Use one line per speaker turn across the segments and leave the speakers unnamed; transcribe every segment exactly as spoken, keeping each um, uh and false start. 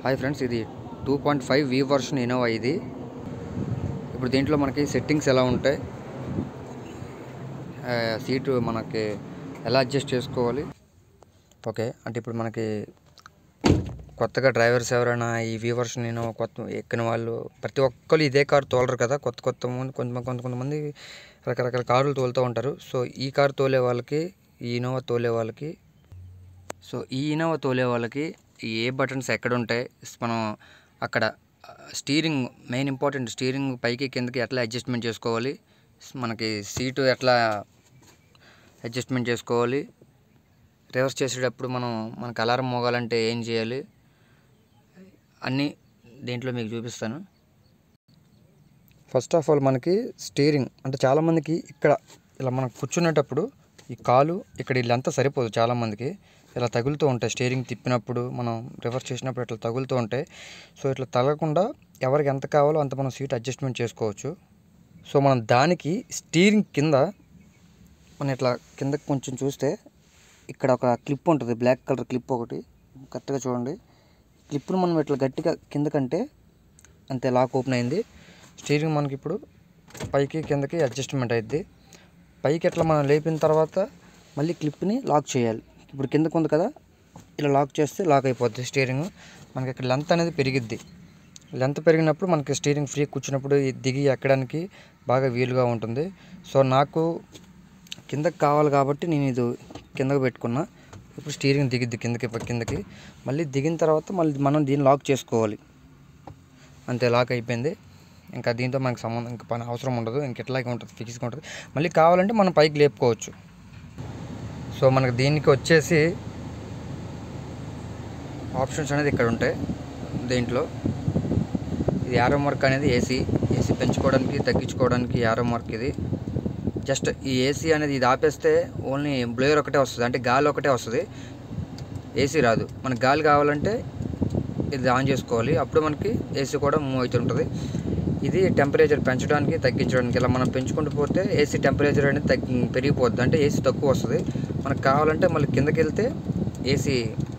Hi friends, ఇది two point five V version Innova. ఇది ఇప్పుడు దీంట్లో మనకి సెట్టింగ్స్ ఎలా ఉంటాయి, సీటు మనకి ఎలా అడ్జస్ట్ చేసుకోవాలి. ఓకే, అంటే ఇప్పుడు మనకి కొత్తగా డ్రైవర్స్ ఎవరైనా ఈ వి వర్షన్ ఇన్నోవా కొత్త ఎక్కిన వాళ్ళు ప్రతి ఒక్కరు ఇదే కారు తోలరు కదా. కొత్త కొత్త కొంతమంది కొంత కొంతమంది రకరకాల కార్లు తోలుతూ ఉంటారు. సో ఈ కారు తోలే వాళ్ళకి, ఈ ఇన్నోవా తోలే వాళ్ళకి సో ఈ ఇన్నోవా తోలే వాళ్ళకి ఏ బటన్స్ ఎక్కడ ఉంటాయి, మనం అక్కడ స్టీరింగ్ మెయిన్ ఇంపార్టెంట్, స్టీరింగ్ పైకి కిందకి ఎట్లా అడ్జస్ట్మెంట్ చేసుకోవాలి, మనకి సీటు ఎట్లా అడ్జస్ట్మెంట్ చేసుకోవాలి, రివర్స్ చేసేటప్పుడు మనం మనకు అలారం మోగాలంటే ఏం చేయాలి, అన్నీ దీంట్లో మీకు చూపిస్తాను. ఫస్ట్ ఆఫ్ ఆల్ మనకి స్టీరింగ్ అంటే చాలామందికి ఇక్కడ ఇలా మనం కూర్చునేటప్పుడు ఈ కాలు ఇక్కడ ఇల్లంతా సరిపోదు. చాలామందికి ఇలా తగులుతూ ఉంటాయి, స్టీరింగ్ తిప్పినప్పుడు మనం రివర్స్ చేసినప్పుడు ఇట్లా తగులుతూ ఉంటాయి. సో ఇట్లా తగలకుండా ఎవరికి ఎంత కావాలో అంత మనం సీట్ అడ్జస్ట్మెంట్ చేసుకోవచ్చు. సో మనం దానికి స్టీరింగ్ కింద మనం ఇట్లా కిందకి కొంచెం చూస్తే ఇక్కడ ఒక క్లిప్ ఉంటుంది, బ్లాక్ కలర్ క్లిప్ ఒకటి, కరెక్ట్గా చూడండి. క్లిప్ను మనం ఇట్లా గట్టిగా కిందకంటే అంతే లాక్ ఓపెన్ అయింది. స్టీరింగ్ మనకి ఇప్పుడు పైకి కిందకి అడ్జస్ట్మెంట్ అయింది. పైకి ఎట్లా మనం లేపిన తర్వాత మళ్ళీ క్లిప్ని లాక్ చేయాలి. ఇప్పుడు కిందకు ఉంది కదా, ఇలా లాక్ చేస్తే లాక్ అయిపోద్ది స్టీరింగ్. మనకి ఇక్కడ లెంత్ అనేది పెరిగిద్ది. లెంత్ పెరిగినప్పుడు మనకి స్టీరింగ్ ఫ్రీ కూర్చున్నప్పుడు దిగి ఎక్కడానికి బాగా వీలుగా ఉంటుంది. సో నాకు కిందకి కావాలి కాబట్టి నేను ఇది కిందకి పెట్టుకున్నా. ఇప్పుడు స్టీరింగ్ దిగిద్ది కిందకి కిందకి మళ్ళీ దిగిన తర్వాత మళ్ళీ మనం దీన్ని లాక్ చేసుకోవాలి. అంతే, లాక్ అయిపోయింది. ఇంకా దీంతో మనకు సంబంధం ఇంకా పని అవసరం ఉండదు. ఇంక ఇట్లాగే ఉంటుంది, ఫిక్స్గా ఉంటుంది. మళ్ళీ కావాలంటే మనం పైకి లేపుకోవచ్చు. సో మనకు దీనికి వచ్చేసి ఆప్షన్స్ అనేది ఇక్కడ ఉంటాయి. దీంట్లో ఇది యారో మార్క్ అనేది ఏసీ ఏసీ పెంచుకోవడానికి తగ్గించుకోవడానికి యారో మార్క్ ఇది. జస్ట్ ఈ ఏసీ అనేది ఇది ఆపేస్తే ఓన్లీ బ్లోయర్ ఒకటే వస్తుంది, అంటే గాలి ఒకటే వస్తుంది, ఏసీ రాదు. మనకు గాలి కావాలంటే ఇది ఆన్ చేసుకోవాలి, అప్పుడు మనకి ఏసీ కూడా మూవ్ అవుతుంటుంది. ఇది టెంపరేచర్ పెంచడానికి తగ్గించడానికి. ఇలా మనం పెంచుకుంటూ పోతే ఏసీ టెంపరేచర్ అనేది తగ్గి పెరిగిపోద్ది, అంటే ఏసీ తక్కువ వస్తుంది. మనకు కావాలంటే మళ్ళీ కిందకి వెళ్తే ఏసీ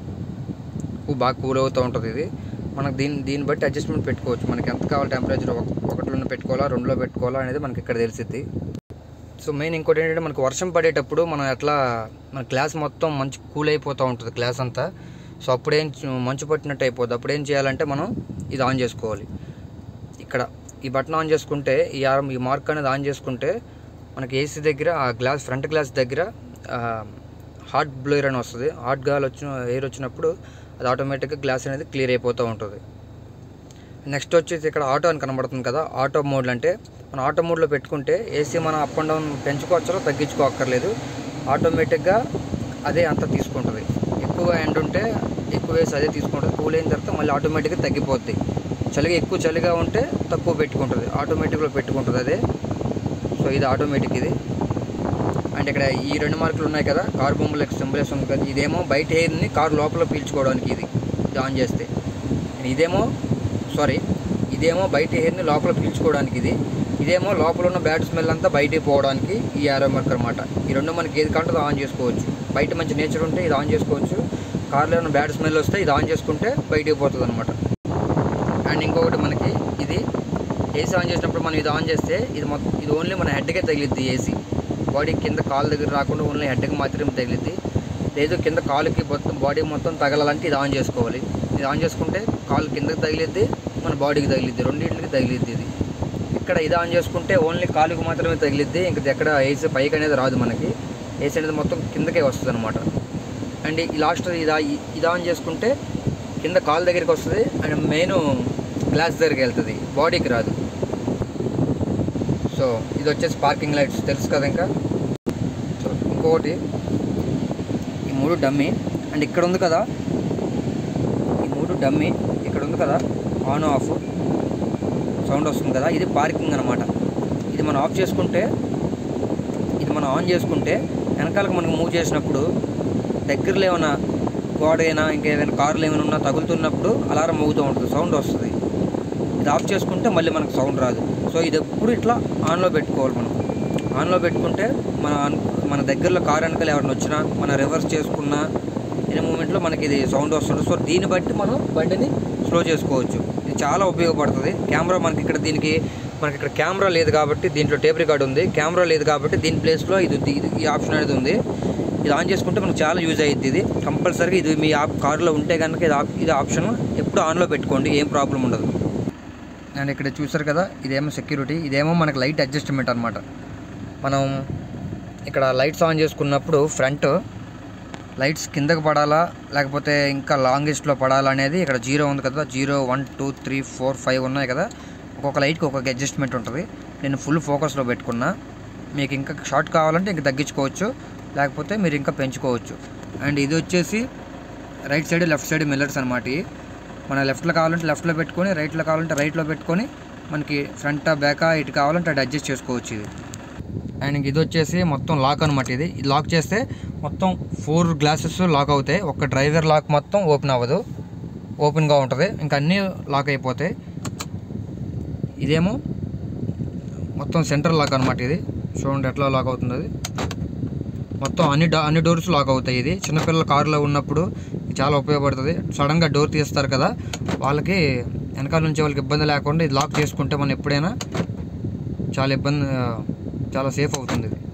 బాగా కూల్ అవుతూ ఉంటుంది. ఇది మనకు దీన్ని దీన్ని బట్టి అడ్జస్ట్మెంట్ పెట్టుకోవచ్చు. మనకి ఎంత కావాలి టెంపరేచర్, ఒకటిలో పెట్టుకోవాలా రెండులో పెట్టుకోవాలా అనేది మనకి ఇక్కడ తెలిసిద్ది. సో మెయిన్ ఇంకోటి ఏంటంటే మనకు వర్షం పడేటప్పుడు మనం ఎట్లా మన గ్లాస్ మొత్తం మంచి కూల్ అయిపోతూ ఉంటుంది గ్లాస్ అంతా. సో అప్పుడేం మంచు పట్టినట్టు అయిపోద్ది. అప్పుడు ఏం చేయాలంటే మనం ఇది ఆన్ చేసుకోవాలి. ఇక్కడ ఈ బటన్ ఆన్ చేసుకుంటే ఈ ఆరం ఈ మార్క్ అనేది ఆన్ చేసుకుంటే మనకి ఏసీ దగ్గర ఆ గ్లాస్ ఫ్రంట్ గ్లాస్ దగ్గర హాట్ బ్లోయర్ అని వస్తుంది. హాట్ గాలి వచ్చిన ఎయిర్ వచ్చినప్పుడు అది ఆటోమేటిక్గా గ్లాస్ అనేది క్లియర్ అయిపోతూ ఉంటుంది. నెక్స్ట్ వచ్చేసి ఇక్కడ ఆటో అని కనబడుతుంది కదా, ఆటో మోడ్ అంటే మనం ఆటో మోడ్లో పెట్టుకుంటే ఏసీ మనం అప్ అండ్ డౌన్ పెంచుకోవచ్చో తగ్గించుకోక్కర్లేదు, ఆటోమేటిక్గా అదే అంతా తీసుకుంటుంది. ఎక్కువ ఎండ్ ఉంటే ఎక్కువ వేసి అదే తీసుకుంటుంది, కూల్ అయిన తర్వాత మళ్ళీ ఆటోమేటిక్గా తగ్గిపోద్ది. చలిగా ఎక్కువ చలిగా ఉంటే తక్కువ పెట్టుకుంటుంది, ఆటోమేటిక్లో పెట్టుకుంటుంది అదే. సో ఇది ఆటోమేటిక్ ఇది. అండ్ ఇక్కడ ఈ రెండు మార్కులు ఉన్నాయి కదా, కారు బొమ్మలకు సింబల్స్ ఉంది కదా, ఇదేమో బయట ఎయిర్ని కారు లోపల పీల్చుకోవడానికి ఇది ఇది ఆన్ చేస్తే. ఇదేమో సారీ ఇదేమో బయట ఎయిర్ని లోపల పీల్చుకోవడానికి ఇది, ఇదేమో లోపల ఉన్న బ్యాడ్ స్మెల్ అంతా బయటికి పోవడానికి ఈ యారో మార్క్ అనమాట. ఈ రెండు మనకి ఏది కాంటే ఆన్ చేసుకోవచ్చు. బయట మంచి నేచర్ ఉంటే ఇది ఆన్ చేసుకోవచ్చు, కార్లో ఏమైనా బ్యాడ్ స్మెల్ వస్తే ఇది ఆన్ చేసుకుంటే బయటికి పోతుంది అనమాట. అండ్ ఇంకొకటి మనకి ఇది ఏసీ ఆన్ చేసినప్పుడు మనం ఇది ఆన్ చేస్తే ఇది మొత్తం ఇది ఓన్లీ మన హెడ్కే తగిలిద్ది. ఏసీ బాడీ కింద కాలు దగ్గర రాకుండా ఓన్లీ హెడ్కి మాత్రమే తగిలిద్ది. లేదు కింద కాలుకి మొత్తం బాడీ మొత్తం తగలాలంటే ఇది ఆన్ చేసుకోవాలి. ఇది ఆన్ చేసుకుంటే కాలు కిందకి తగిలిద్ది, మన బాడీకి తగిలిద్ది, రెండింటికి తగిలిద్ది. ఇది ఇక్కడ ఇది ఆన్ చేసుకుంటే ఓన్లీ కాలుకి మాత్రమే తగిలిద్ది, ఇంకా ఎక్కడ ఏసీ పైకి అనేది రాదు. మనకి ఏసీ అనేది మొత్తం కిందకే వస్తుంది అనమాట. అండ్ ఈ లాస్ట్ ఇది ఇది ఆన్ చేసుకుంటే కింద కాలు దగ్గరికి వస్తుంది, అండ్ మెయిన్ గ్లాస్ దగ్గరికి వెళ్తుంది, బాడీకి రాదు. సో ఇది వచ్చేసి పార్కింగ్ లైట్స్ తెలుసు కదా. ఇంకా సో ఇంకొకటి ఈ మూడు డమ్మీ, అండ్ ఇక్కడ ఉంది కదా ఈ మూడు డమ్మీ, ఇక్కడ ఉంది కదా ఆన్ ఆఫ్ సౌండ్ వస్తుంది కదా, ఇది పార్కింగ్ అనమాట. ఇది మనం ఆఫ్ చేసుకుంటే, ఇది మనం ఆన్ చేసుకుంటే వెనకాలకు మనకు మూవ్ చేసినప్పుడు దగ్గరలో ఏమైనా గోడ అయినా ఇంకేమైనా కార్లు ఏమైనా ఉన్నా తగులుతున్నప్పుడు అలారం మోగుతూ ఉంటుంది, సౌండ్ వస్తుంది. ఇది ఆఫ్ చేసుకుంటే మళ్ళీ మనకు సౌండ్ రాదు. సో ఇది ఎప్పుడు ఇట్లా ఆన్లో పెట్టుకోవాలి. మనం ఆన్లో పెట్టుకుంటే మన మన దగ్గరలో కారు వెనకాల ఎవరైనా వచ్చినా, మన రివర్స్ చేసుకున్నా, ఈ మూమెంట్లో మనకి ఇది సౌండ్ వస్తుంది. సో దీన్ని బట్టి మనం బండిని స్లో చేసుకోవచ్చు. ఇది చాలా ఉపయోగపడుతుంది. కెమెరా మనకి ఇక్కడ దీనికి మనకి ఇక్కడ కెమెరా లేదు కాబట్టి దీంట్లో టేప్ రికార్డ్ ఉంది. కెమెరా లేదు కాబట్టి దీని ప్లేస్లో ఇది ఇది ఈ ఆప్షన్ అనేది ఉంది. ఇది ఆన్ చేసుకుంటే మనకు చాలా యూజ్ అయ్యిద్ది. ఇది కంపల్సరీగా ఇది మీ ఆప్ కార్లో ఉంటే కనుక ఇది ఇది ఆప్షన్ ఎప్పుడు ఆన్లో పెట్టుకోండి, ఏం ప్రాబ్లం ఉండదు. అండ్ ఇక్కడ చూసారు కదా, ఇదేమో సెక్యూరిటీ, ఇదేమో మనకి లైట్ అడ్జస్ట్మెంట్ అనమాట. మనం ఇక్కడ లైట్స్ ఆన్ చేసుకున్నప్పుడు ఫ్రంట్ లైట్స్ కిందకు పడాలా లేకపోతే ఇంకా లాంగెస్ట్లో పడాలా అనేది ఇక్కడ జీరో ఉంది కదా, zero one two three four five ఉన్నాయి కదా, ఒక్కొక్క లైట్కి ఒక్కొక్క అడ్జస్ట్మెంట్ ఉంటుంది. నేను ఫుల్ ఫోకస్లో పెట్టుకున్నా. మీకు ఇంకా షార్ట్ కావాలంటే ఇంకా తగ్గించుకోవచ్చు, లేకపోతే మీరు ఇంకా పెంచుకోవచ్చు. అండ్ ఇది వచ్చేసి right side left side mirrors అనమాట. మన లెఫ్ట్లో కావాలంటే లెఫ్ట్లో పెట్టుకొని, రైట్లో కావాలంటే రైట్లో పెట్టుకొని మనకి ఫ్రంట్ బ్యాకా ఇటు కావాలంటే అటు అడ్జస్ట్ చేసుకోవచ్చు ఇది. అండ్ ఇది వచ్చేసి మొత్తం లాక్ అనమాట. ఇది ఇది లాక్ చేస్తే మొత్తం ఫోర్ గ్లాసెస్ లాక్ అవుతాయి. ఒక డ్రైవర్ లాక్ మొత్తం ఓపెన్ అవ్వదు, ఓపెన్గా ఉంటుంది. ఇంకా అన్నీ లాక్ అయిపోతాయి. ఇదేమో మొత్తం సెంటర్ లాక్ అనమాట. ఇది చూడండి ఎట్లా లాక్ అవుతుంది. అది మొత్తం అన్ని డా అన్ని డోర్స్ లాక్ అవుతాయి. ఇది చిన్నపిల్లల కారులో ఉన్నప్పుడు చాలా ఉపయోగపడుతుంది. సడన్గా డోర్ తీస్తారు కదా, వాళ్ళకి వెనకాల నుంచి వాళ్ళకి ఇబ్బంది లేకుండా ఇది లాక్ చేసుకుంటే మనం ఎప్పుడైనా చాలా ఇబ్బంది చాలా సేఫ్ అవుతుంది ఇది.